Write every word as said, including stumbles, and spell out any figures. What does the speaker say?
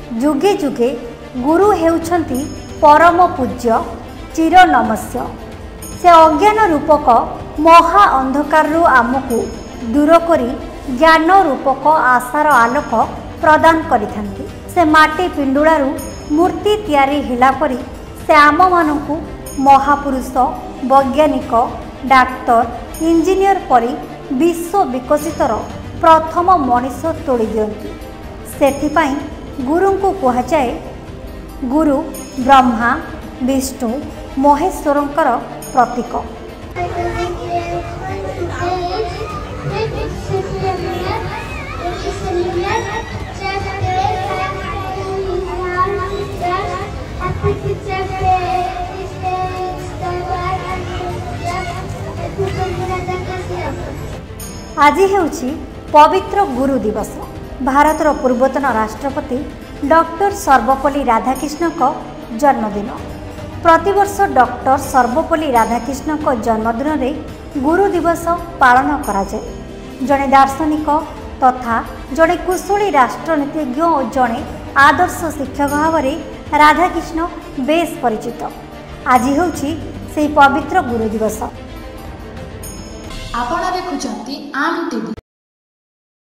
जुगे जुगे गुरु हेउछंती परम पूज्य चिर नमस्य। से अज्ञान रूपक महा अंधकार आमको दूर करी ज्ञान रूपक आशार आलोक प्रदान करिथांती। से माटी पिंडुलारू मूर्ति तैयारी हिला परी से आम मानकु महापुरुष वैज्ञानिक डाक्तर इंजीनियर परी विश्व विकसितर प्रथम मनीष तोड़ी दियंती। सेथिपाई गुरु को कहुए गुरु ब्रह्मा विष्णु महेश्वरंकर प्रतीक। आज हेउछि पवित्र गुरु दिवस। भारतर पूर्वतन राष्ट्रपति डॉक्टर सर्वपल्ली राधाकृष्ण को जन्मदिन। प्रतिवर्ष डॉक्टर सर्वपल्ली राधाकृष्ण को जन्मदिन रे गुरु दिवस पालन करा जाए। जड़े दार्शनिक तथा जड़े कुशली राष्ट्रनीतिज्ञ और जड़े आदर्श शिक्षक भाव में राधाकृष्ण बेस परिचित। आज हेउछि से पवित्र गुरु दिवस। आपण देखुचंती आम टीवी।